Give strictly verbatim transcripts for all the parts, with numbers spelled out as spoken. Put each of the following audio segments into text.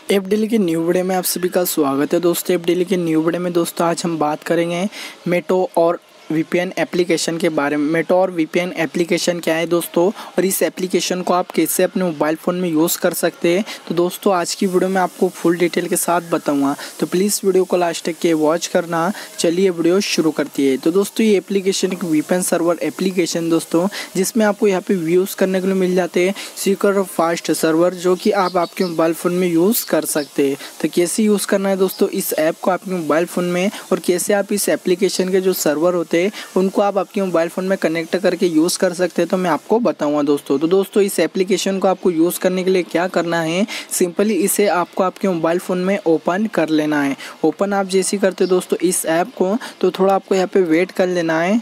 F daily के new video में आप सभी का स्वागत है दोस्तों। एफ डेली के न्यू वीडियो में दोस्तों आज हम बात करेंगे मेटो और वीपीएन एप्लीकेशन के बारे में। मेटो और वीपीएन एप्लीकेशन क्या है दोस्तों, और इस एप्लीकेशन को आप कैसे अपने मोबाइल फ़ोन में यूज़ कर सकते हैं, तो दोस्तों आज की वीडियो में आपको फुल डिटेल के साथ बताऊंगा, तो प्लीज़ वीडियो को लास्ट तक के वॉच करना। चलिए वीडियो शुरू करती है। तो दोस्तों ये एप्लीकेशन एक वीपीएन सर्वर एप्लीकेशन दोस्तों, जिसमें आपको यहाँ पे यूज़ करने के लिए मिल जाते हैं सिक्योर और फास्ट सर्वर, जो कि आप आपके मोबाइल फ़ोन में यूज़ कर सकते हैं। तो कैसे यूज़ करना है दोस्तों इस ऐप को आपके मोबाइल फ़ोन में, और कैसे आप इस एप्लीकेशन के जो सर्वर होते उनको आप आपके मोबाइल फ़ोन में कनेक्ट करके यूज़ कर सकते हैं, तो मैं आपको बताऊंगा दोस्तों। तो दोस्तों इस एप्लीकेशन को आपको यूज़ करने के लिए क्या करना है, सिंपली इसे आपको आपके मोबाइल फ़ोन में ओपन कर लेना है। ओपन आप जैसे करते हो दोस्तों इस ऐप को, तो थोड़ा आपको यहाँ पे वेट कर लेना है।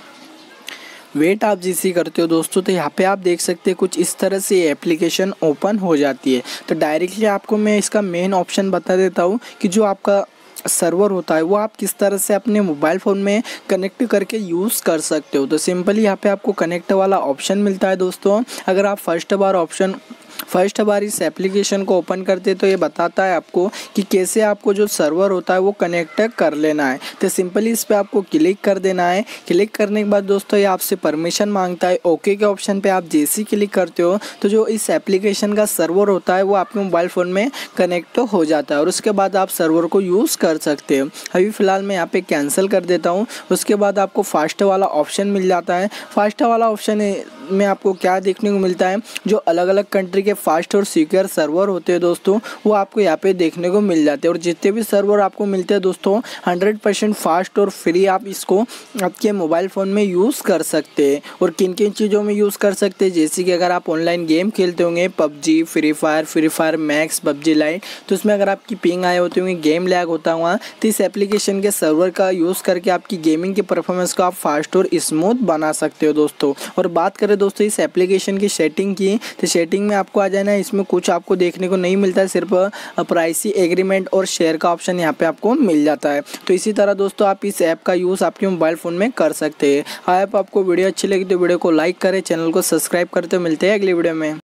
वेट आप जैसे करते हो दोस्तों, तो यहाँ पे आप देख सकते हैं कुछ इस तरह से एप्लीकेशन ओपन हो जाती है। तो डायरेक्टली आपको मैं इसका मेन ऑप्शन बता देता हूँ कि जो आपका सर्वर होता है वो आप किस तरह से अपने मोबाइल फ़ोन में कनेक्ट करके यूज़ कर सकते हो। तो सिंपली यहाँ पे आपको कनेक्ट वाला ऑप्शन मिलता है दोस्तों। अगर आप फर्स्ट बार ऑप्शन फर्स्ट बार इस एप्लीकेशन को ओपन करते हैं तो ये बताता है आपको कि कैसे आपको जो सर्वर होता है वो कनेक्ट कर लेना है। तो सिंपली इस पर आपको क्लिक कर देना है। क्लिक करने के बाद दोस्तों ये आपसे परमिशन मांगता है। ओके के ऑप्शन पे आप जैसे ही क्लिक करते हो तो जो इस एप्लीकेशन का सर्वर होता है वो आपके मोबाइल फ़ोन में कनेक्ट हो जाता है, और उसके बाद आप सर्वर को यूज़ कर सकते हो। अभी फ़िलहाल मैं यहाँ पर कैंसिल कर देता हूँ। उसके बाद आपको फास्ट वाला ऑप्शन मिल जाता है। फास्ट वाला ऑप्शन में आपको क्या देखने को मिलता है, जो अलग अलग कंट्री के फास्ट और सिक्योर सर्वर होते हैं दोस्तों वो आपको यहाँ पे देखने को मिल जाते हैं। और जितने भी सर्वर आपको मिलते हैं दोस्तों हंड्रेड परसेंट फास्ट और फ्री, आप इसको आपके मोबाइल फ़ोन में यूज़ कर सकते हैं। और किन किन चीज़ों में यूज़ कर सकते हैं, जैसे कि अगर आप ऑनलाइन गेम खेलते होंगे PUBG, free fire, free fire max, PUBG lite, तो उसमें अगर आपकी पिंग आए होते होंगे, गेम लैग होता हुआ, तो इस एप्लीकेशन के सर्वर का यूज़ करके आपकी गेमिंग की परफॉर्मेंस को आप फास्ट और स्मूथ बना सकते हो दोस्तों। और बात करें दोस्तों इस एप्लीकेशन की सेटिंग की, तो सेटिंग में आपको आ जाना है। इसमें कुछ आपको देखने को नहीं मिलता है, सिर्फ प्राइसी एग्रीमेंट और शेयर का ऑप्शन यहाँ पे आपको मिल जाता है। तो इसी तरह दोस्तों आप इस ऐप का यूज़ आपके मोबाइल फ़ोन में कर सकते हैं। ऐप आपको वीडियो अच्छी लगी तो वीडियो को लाइक करें, चैनल को सब्सक्राइब करते। मिलते हैं अगली वीडियो में।